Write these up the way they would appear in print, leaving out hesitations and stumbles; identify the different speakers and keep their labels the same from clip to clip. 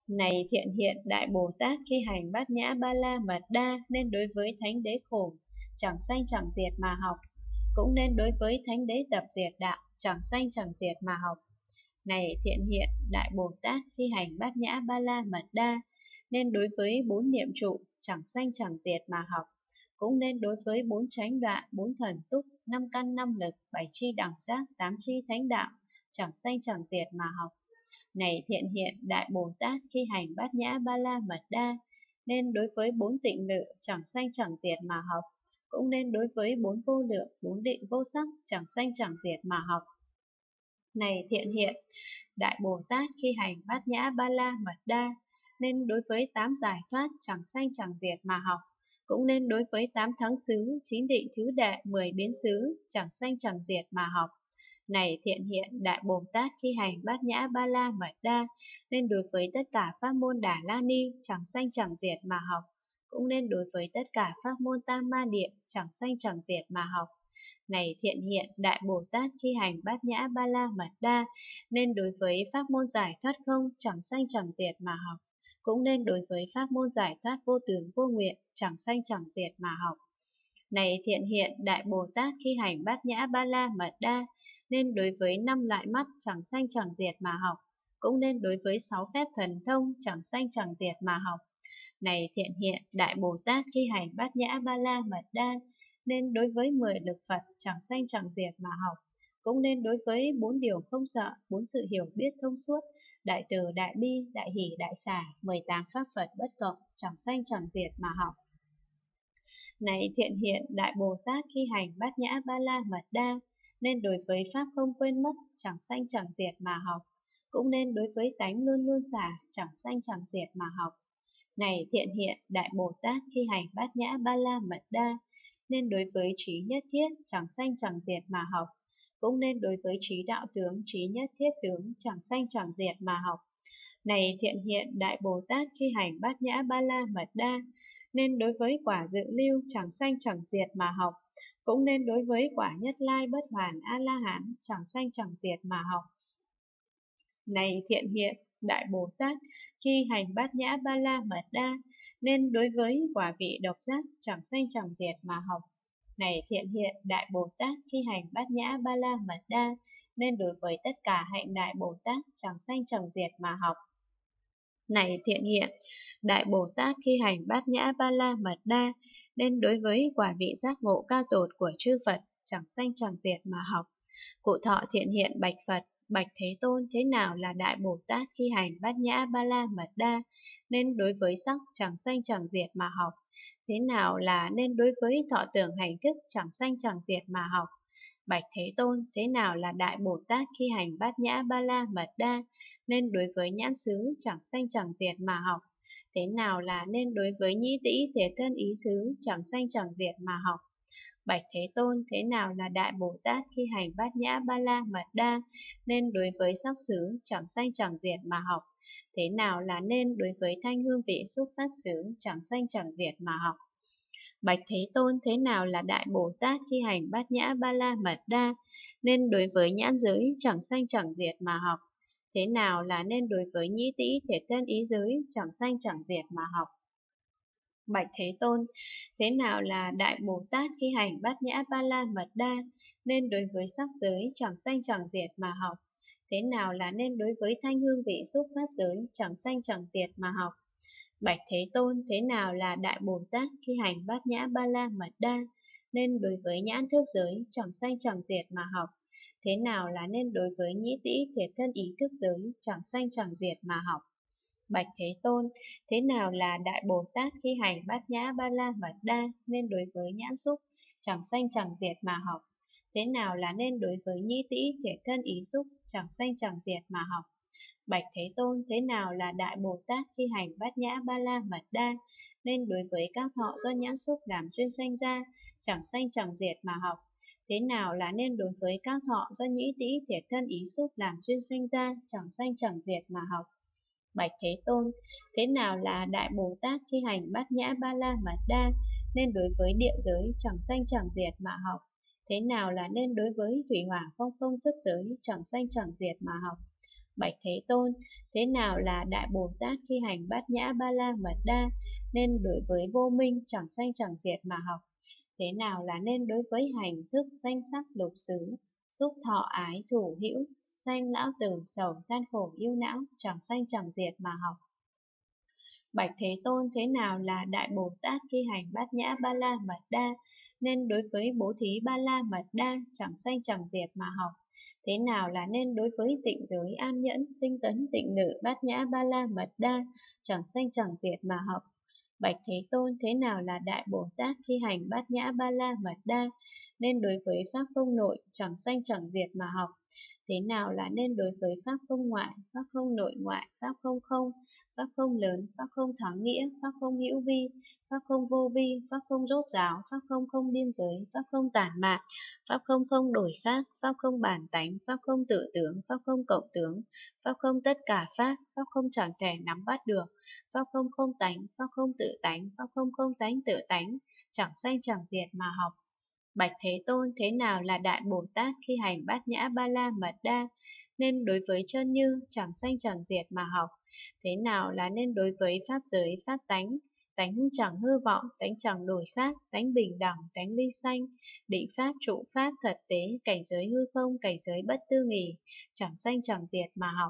Speaker 1: Này thiện hiện Đại Bồ Tát, khi hành Bát Nhã Ba La Mật Đa nên đối với thánh đế khổ chẳng sanh chẳng diệt mà học, cũng nên đối với thánh đế tập diệt đạo chẳng sanh chẳng diệt mà học. Này thiện hiện Đại Bồ Tát, khi hành Bát Nhã Ba La Mật Đa nên đối với bốn niệm trụ chẳng sanh chẳng diệt mà học, cũng nên đối với bốn chánh đoạn, bốn thần túc, năm căn năm lực, bảy chi đẳng giác, tám chi thánh đạo chẳng sanh chẳng diệt mà học. Này thiện hiện Đại Bồ Tát, khi hành Bát Nhã Ba La Mật Đa nên đối với bốn tịnh lự chẳng sanh chẳng diệt mà học, cũng nên đối với bốn vô lượng, bốn định vô sắc chẳng sanh chẳng diệt mà học. Này thiện hiện Đại Bồ Tát, khi hành Bát Nhã Ba La Mật Đa nên đối với tám giải thoát chẳng sanh chẳng diệt mà học, cũng nên đối với tám thắng xứ, chín định thứ đệ, 10 biến xứ chẳng sanh chẳng diệt mà học. Này thiện hiện Đại Bồ Tát, khi hành Bát Nhã Ba La Mật Đa nên đối với tất cả pháp môn Đà La Ni chẳng sanh chẳng diệt mà học, cũng nên đối với tất cả pháp môn Tam Ma Niệm chẳng sanh chẳng diệt mà học. Này thiện hiện Đại Bồ Tát, khi hành Bát Nhã Ba La Mật Đa nên đối với pháp môn giải thoát không chẳng sanh chẳng diệt mà học, cũng nên đối với pháp môn giải thoát vô tướng vô nguyện chẳng sanh chẳng diệt mà học. Này thiện hiện Đại Bồ Tát, khi hành Bát Nhã Ba La Mật Đa nên đối với năm loại mắt chẳng sanh chẳng diệt mà học, cũng nên đối với 6 phép thần thông chẳng sanh chẳng diệt mà học. Này thiện hiện Đại Bồ Tát, khi hành Bát Nhã Ba La Mật Đa nên đối với 10 lực Phật chẳng sanh chẳng diệt mà học, cũng nên đối với 4 điều không sợ, 4 sự hiểu biết thông suốt, đại từ, đại bi, đại hỷ, đại xả, 18 pháp Phật bất cộng chẳng sanh chẳng diệt mà học. Này thiện hiện Đại Bồ Tát, khi hành Bát Nhã Ba La Mật Đa nên đối với pháp không quên mất chẳng sanh chẳng diệt mà học, cũng nên đối với tánh luôn luôn xả chẳng sanh chẳng diệt mà học. Này thiện hiện Đại Bồ Tát, khi hành Bát Nhã Ba La Mật Đa nên đối với trí nhất thiết chẳng sanh chẳng diệt mà học, cũng nên đối với trí đạo tướng, trí nhất thiết tướng chẳng sanh chẳng diệt mà học. Này thiện hiện Đại Bồ Tát, khi hành Bát Nhã Ba La Mật Đa nên đối với quả dự lưu chẳng sanh chẳng diệt mà học, cũng nên đối với quả nhất lai bất hoàn A La Hán chẳng sanh chẳng diệt mà học. Này thiện hiện Đại Bồ Tát, khi hành Bát Nhã Ba La Mật Đa nên đối với quả vị độc giác chẳng sanh chẳng diệt mà học. Này thiện hiện Đại Bồ Tát, khi hành Bát Nhã Ba La Mật Đa nên đối với tất cả hạnh Đại Bồ Tát chẳng sanh chẳng diệt mà học. Này thiện hiện Đại Bồ Tát, khi hành Bát Nhã Ba La Mật Đa nên đối với quả vị giác ngộ cao tột của chư Phật chẳng sanh chẳng diệt mà học. Cụ thọ thiện hiện bạch Phật: Bạch Thế Tôn, thế nào là Đại Bồ Tát, khi hành Bát Nhã Ba La Mật Đa nên đối với sắc chẳng sanh chẳng diệt mà học? Thế nào là nên đối với thọ tưởng hành thức chẳng sanh chẳng diệt mà học? Bạch Thế Tôn, thế nào là Đại Bồ Tát, khi hành Bát Nhã Ba La Mật Đa nên đối với nhãn xứ chẳng sanh chẳng diệt mà học? Thế nào là nên đối với nhĩ tĩ thể thân ý xứ chẳng sanh chẳng diệt mà học? Bạch Thế Tôn, thế nào là Đại Bồ Tát, khi hành Bát Nhã Ba La Mật Đa nên đối với sắc xứ chẳng sanh chẳng diệt mà học? Thế nào là nên đối với thanh hương vị xúc pháp xứ chẳng sanh chẳng diệt mà học? Bạch Thế Tôn, thế nào là Đại Bồ Tát, khi hành Bát Nhã Ba La Mật Đa nên đối với nhãn giới chẳng sanh chẳng diệt mà học? Thế nào là nên đối với nhĩ tĩ thể thân ý giới chẳng sanh chẳng diệt mà học? Bạch Thế Tôn, thế nào là Đại Bồ Tát, khi hành Bát Nhã Ba La Mật Đa nên đối với sắc giới chẳng sanh chẳng diệt mà học? Thế nào là nên đối với thanh hương vị xúc pháp giới chẳng sanh chẳng diệt mà học? Bạch Thế Tôn, thế nào là Đại Bồ Tát, khi hành Bát Nhã Ba La Mật Đa nên đối với nhãn thức giới chẳng sanh chẳng diệt mà học? Thế nào là nên đối với nhĩ tĩ thể thân ý thức giới chẳng sanh chẳng diệt mà học? Bạch Thế Tôn, thế nào là Đại Bồ Tát, khi hành Bát Nhã Ba La Mật Đa nên đối với nhãn xúc chẳng sanh chẳng diệt mà học? Thế nào là nên đối với nhĩ tĩ thể thân ý xúc chẳng sanh chẳng diệt mà học? Bạch Thế Tôn, thế nào là Đại Bồ Tát, khi hành Bát Nhã Ba La Mật Đa nên đối với các thọ do nhãn xúc làm duyên sanh ra chẳng sanh chẳng diệt mà học? Thế nào là nên đối với các thọ do nhĩ tĩ thể thân ý xúc làm duyên sanh ra chẳng sanh chẳng diệt mà học? Bạch Thế Tôn, thế nào là Đại Bồ Tát, khi hành Bát Nhã Ba La Mật Đa nên đối với địa giới chẳng sanh chẳng diệt mà học? Thế nào là nên đối với thủy hỏa phong không thức giới chẳng sanh chẳng diệt mà học? Bạch Thế Tôn, thế nào là Đại Bồ Tát khi hành Bát Nhã Ba La Mật Đa, nên đối với vô minh chẳng sanh chẳng diệt mà học? Thế nào là nên đối với hành thức danh sắc lục xứ, xúc thọ ái thủ hữu, sanh lão tử sầu than khổ yêu não, chẳng sanh chẳng diệt mà học? Bạch Thế Tôn, thế nào là Đại Bồ Tát khi hành Bát Nhã Ba La Mật Đa, nên đối với bố thí Ba La Mật Đa chẳng sanh chẳng diệt mà học? Thế nào là nên đối với tịnh giới an nhẫn, tinh tấn, tịnh lự Bát Nhã Ba La Mật Đa chẳng sanh chẳng diệt mà học? Bạch Thế Tôn, thế nào là Đại Bồ Tát khi hành Bát Nhã Ba La Mật Đa, nên đối với pháp không nội chẳng sanh chẳng diệt mà học? Thế nào là nên đối với pháp không ngoại, pháp không nội ngoại, pháp không không, pháp không lớn, pháp không thắng nghĩa, pháp không hữu vi, pháp không vô vi, pháp không rốt ráo, pháp không không biên giới, pháp không tản mạn, pháp không không đổi khác, pháp không bản tánh, pháp không tự tướng, pháp không cộng tướng, pháp không tất cả pháp, pháp không chẳng thể nắm bắt được, pháp không không tánh, pháp không tự tánh, pháp không không tánh tự tánh, chẳng sanh chẳng diệt mà học? Bạch Thế Tôn, thế nào là Đại Bồ Tát khi hành Bát Nhã Ba La Mật Đa, nên đối với chân như chẳng sanh chẳng diệt mà học? Thế nào là nên đối với pháp giới, pháp tánh, tánh chẳng hư vọng, tánh chẳng đổi khác, tánh bình đẳng, tánh ly sanh, định pháp, trụ pháp, thật tế, cảnh giới hư không, cảnh giới bất tư nghì, chẳng sanh chẳng diệt mà học?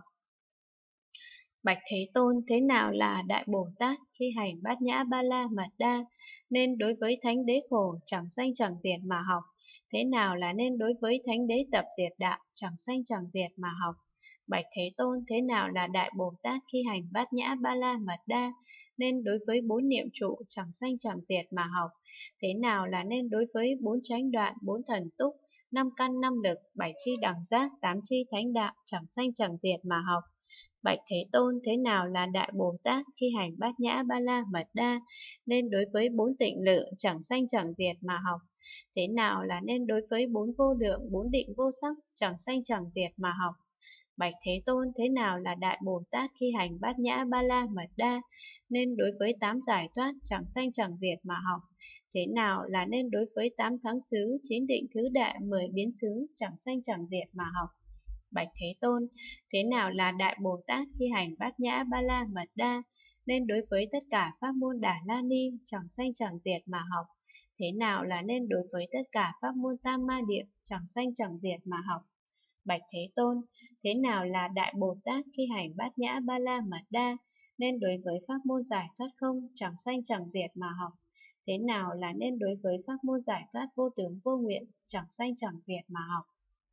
Speaker 1: Bạch Thế Tôn, thế nào là Đại Bồ Tát khi hành Bát Nhã Ba La Mật Đa, nên đối với thánh đế khổ chẳng sanh chẳng diệt mà học? Thế nào là nên đối với thánh đế tập diệt đạo chẳng sanh chẳng diệt mà học? Bạch Thế Tôn, thế nào là Đại Bồ Tát khi hành Bát Nhã Ba La Mật Đa, nên đối với bốn niệm trụ chẳng sanh chẳng diệt mà học? Thế nào là nên đối với bốn chánh đoạn, bốn thần túc, năm căn năm lực, bảy chi đẳng giác, tám chi thánh đạo chẳng sanh chẳng diệt mà học? Bạch Thế Tôn, thế nào là Đại Bồ Tát khi hành Bát Nhã Ba La Mật Đa, nên đối với bốn tịnh lự chẳng sanh chẳng diệt mà học? Thế nào là nên đối với bốn vô lượng, bốn định vô sắc chẳng sanh chẳng diệt mà học? Bạch Thế Tôn, thế nào là Đại Bồ Tát khi hành Bát Nhã Ba La Mật Đa, nên đối với tám giải thoát chẳng sanh chẳng diệt mà học? Thế nào là nên đối với tám thắng xứ, chín định thứ đệ, 10 biến xứ chẳng sanh chẳng diệt mà học? Bạch Thế Tôn, thế nào là Đại Bồ Tát khi hành Bát Nhã Ba La Mật Đa, nên đối với tất cả pháp môn Đà La Ni chẳng sanh chẳng diệt mà học? Thế nào là nên đối với tất cả pháp môn Tam Ma Điệp chẳng sanh chẳng diệt mà học? Bạch Thế Tôn, thế nào là Đại Bồ Tát khi hành Bát Nhã Ba La Mật Đa, nên đối với pháp môn giải thoát không chẳng sanh chẳng diệt mà học? Thế nào là nên đối với pháp môn giải thoát vô tướng vô nguyện chẳng sanh chẳng diệt mà học?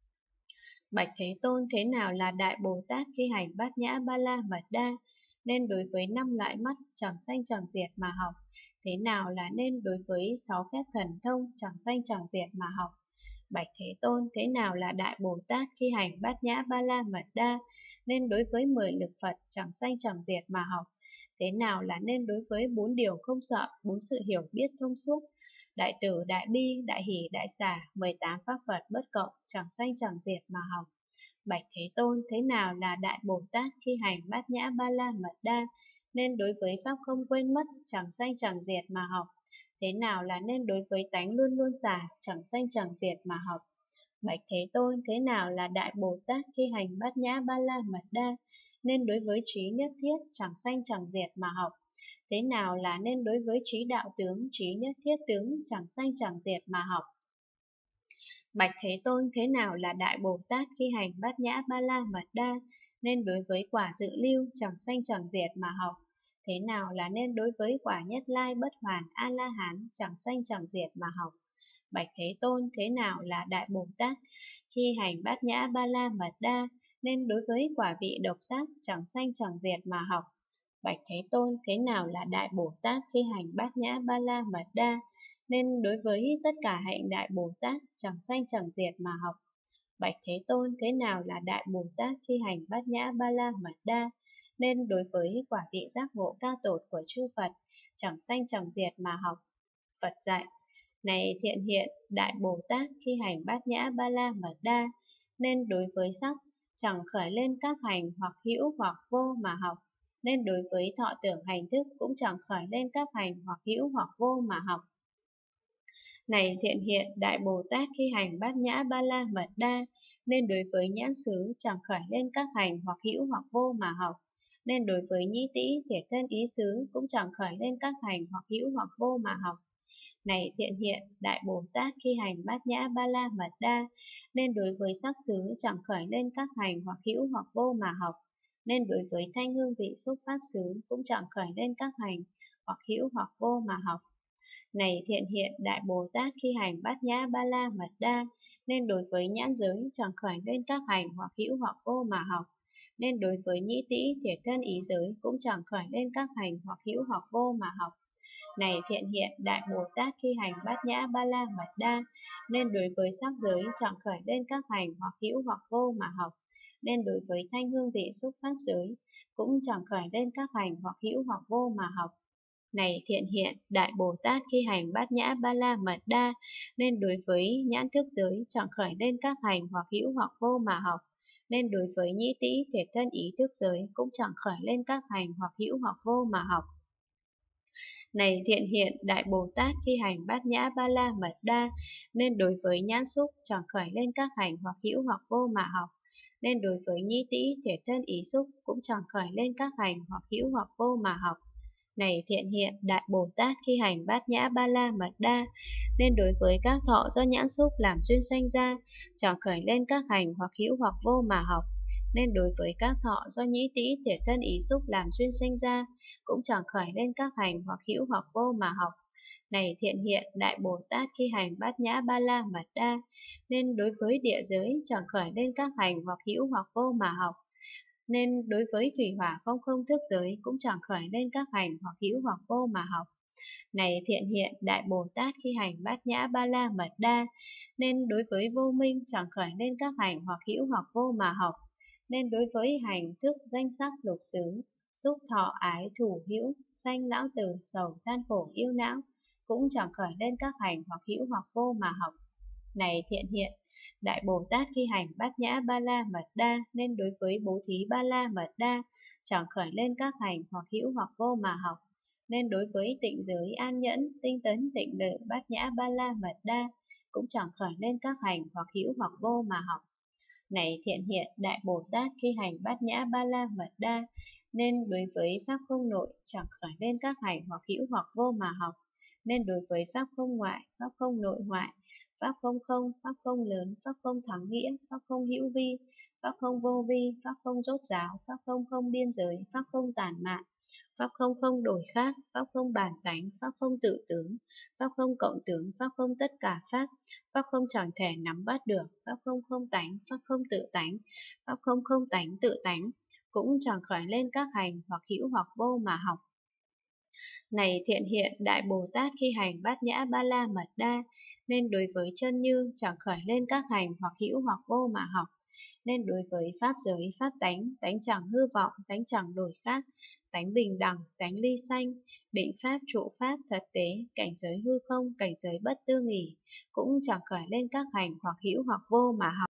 Speaker 1: Bạch Thế Tôn, thế nào là Đại Bồ Tát khi hành Bát Nhã Ba La Mật Đa, nên đối với năm loại mắt chẳng sanh chẳng diệt mà học? Thế nào là nên đối với sáu phép thần thông chẳng sanh chẳng diệt mà học? Bạch Thế Tôn, thế nào là Đại Bồ Tát khi hành Bát Nhã Ba La Mật Đa, nên đối với 10 lực Phật chẳng sanh chẳng diệt mà học? Thế nào là nên đối với bốn điều không sợ, bốn sự hiểu biết thông suốt, đại từ, đại bi, đại hỷ, đại xả, 18 pháp Phật bất cộng, chẳng sanh chẳng diệt mà học? Bạch Thế Tôn, thế nào là Đại Bồ Tát khi hành Bát Nhã Ba La Mật Đa, nên đối với pháp không quên mất, chẳng sanh chẳng diệt mà học? Thế nào là nên đối với tánh luôn luôn xả, chẳng sanh chẳng diệt mà học? Bạch Thế Tôn, thế nào là Đại Bồ Tát khi hành Bát Nhã Ba La Mật Đa, nên đối với trí nhất thiết, chẳng sanh chẳng diệt mà học? Thế nào là nên đối với trí đạo tướng, trí nhất thiết tướng, chẳng sanh chẳng diệt mà học? Bạch Thế Tôn, thế nào là Đại Bồ Tát khi hành Bát Nhã Ba La Mật Đa, nên đối với quả dự lưu chẳng sanh chẳng diệt mà học? Thế nào là nên đối với quả nhất lai bất hoàn A-la-hán chẳng sanh chẳng diệt mà học? Bạch Thế Tôn, thế nào là Đại Bồ Tát khi hành Bát Nhã Ba La Mật Đa, nên đối với quả vị độc giác chẳng sanh chẳng diệt mà học? Bạch Thế Tôn, thế nào là Đại Bồ Tát khi hành Bát Nhã Ba La Mật Đa, nên đối với tất cả hạnh Đại Bồ Tát chẳng sanh chẳng diệt mà học? Bạch Thế Tôn, thế nào là Đại Bồ Tát khi hành Bát Nhã Ba La Mật Đa, nên đối với quả vị giác ngộ ca tột của chư Phật chẳng sanh chẳng diệt mà học? Phật dạy: Này thiện hiện, Đại Bồ Tát khi hành Bát Nhã Ba La Mật Đa, nên đối với sắc chẳng khởi lên các hành hoặc hữu hoặc vô mà học, nên đối với thọ tưởng hành thức cũng chẳng khởi lên các hành hoặc hữu hoặc vô mà học. Này thiện hiện Đại Bồ Tát khi hành bát nhã ba la mật đa, nên đối với nhãn xứ chẳng khởi lên các hành hoặc hữu hoặc vô mà học. Nên đối với nhĩ tĩ, thể thân ý xứ cũng chẳng khởi lên các hành hoặc hữu hoặc vô mà học. Này thiện hiện Đại Bồ Tát khi hành bát nhã ba la mật đa, nên đối với sắc xứ chẳng khởi lên các hành hoặc hữu hoặc vô mà học. Nên đối với thanh hương vị xúc pháp xứ cũng chẳng khởi lên các hành hoặc hữu hoặc vô mà học. Này thiện hiện Đại Bồ Tát khi hành bát nhã ba la mật đa, nên đối với nhãn giới chẳng khởi lên các hành hoặc hữu hoặc vô mà học. Nên đối với nhĩ tĩ, thể thân ý giới cũng chẳng khởi lên các hành hoặc hữu hoặc vô mà học. Này thiện hiện Đại Bồ Tát khi hành bát nhã ba la mật đa, nên đối với sắc giới chẳng khởi lên các hành hoặc hữu hoặc vô mà học. Nên đối với thanh hương vị xúc pháp giới cũng chẳng khởi lên các hành hoặc hữu hoặc vô mà học. Này thiện hiện Đại Bồ Tát khi hành bát nhã ba la mật đa, nên đối với nhãn thức giới chẳng khởi lên các hành hoặc hữu hoặc vô mà học. Nên đối với nhĩ tĩ, thể thân ý thức giới cũng chẳng khởi lên các hành hoặc hữu hoặc vô mà học. Này thiện hiện Đại Bồ Tát khi hành bát nhã ba la mật đa, nên đối với nhãn xúc chẳng khởi lên các hành hoặc hữu hoặc vô mà học. Nên đối với nhĩ tĩ, thể thân ý xúc cũng chẳng khởi lên các hành hoặc hữu hoặc vô mà học. Này thiện hiện Đại Bồ Tát khi hành bát nhã ba la mật đa, nên đối với các thọ do nhãn xúc làm duyên sanh ra, chẳng khởi lên các hành hoặc hữu hoặc vô mà học. Nên đối với các thọ do nhĩ tĩ, thể thân ý xúc làm duyên sanh ra, cũng chẳng khởi lên các hành hoặc hữu hoặc vô mà học. Này thiện hiện Đại Bồ Tát khi hành bát nhã ba la mật đa, nên đối với địa giới chẳng khởi lên các hành hoặc hữu hoặc vô mà học. Nên đối với thủy hỏa phong không thức giới cũng chẳng khởi lên các hành hoặc hữu hoặc vô mà học. Này thiện hiện Đại Bồ Tát khi hành bát nhã ba la mật đa, nên đối với vô minh chẳng khởi lên các hành hoặc hữu hoặc vô mà học. Nên đối với hành thức danh sắc lục xứ, xúc thọ ái thủ hữu, sanh lão tử sầu than khổ yêu não, cũng chẳng khởi lên các hành hoặc hữu hoặc vô mà học. Này thiện hiện Đại Bồ Tát khi hành bát nhã ba la mật đa, nên đối với bố thí ba la mật đa chẳng khởi lên các hành hoặc hữu hoặc vô mà học. Nên đối với tịnh giới an nhẫn, tinh tấn, tịnh lự, bát nhã ba la mật đa cũng chẳng khởi lên các hành hoặc hữu hoặc vô mà học. Này thiện hiện Đại Bồ Tát khi hành bát nhã ba la mật đa, nên đối với pháp không nội chẳng khởi lên các hành hoặc hữu hoặc vô mà học. Nên đối với pháp không ngoại, pháp không nội ngoại, pháp không không, pháp không lớn, pháp không thắng nghĩa, pháp không hữu vi, pháp không vô vi, pháp không rốt ráo, pháp không không biên giới, pháp không tản mạn, pháp không không đổi khác, pháp không bản tánh, pháp không tự tướng, pháp không cộng tướng, pháp không tất cả pháp, pháp không chẳng thể nắm bắt được, pháp không không tánh, pháp không tự tánh, pháp không không tánh tự tánh, cũng chẳng khởi lên các hành hoặc hữu hoặc vô mà học. Này thiện hiện Đại Bồ Tát khi hành bát nhã ba la mật đa, nên đối với chân như chẳng khởi lên các hành hoặc hữu hoặc vô mà học. Nên đối với pháp giới, pháp tánh, tánh chẳng hư vọng, tánh chẳng đổi khác, tánh bình đẳng, tánh ly sanh, định pháp, trụ pháp, thật tế, cảnh giới hư không, cảnh giới bất tư nghỉ, cũng chẳng khởi lên các hành hoặc hữu hoặc vô mà học.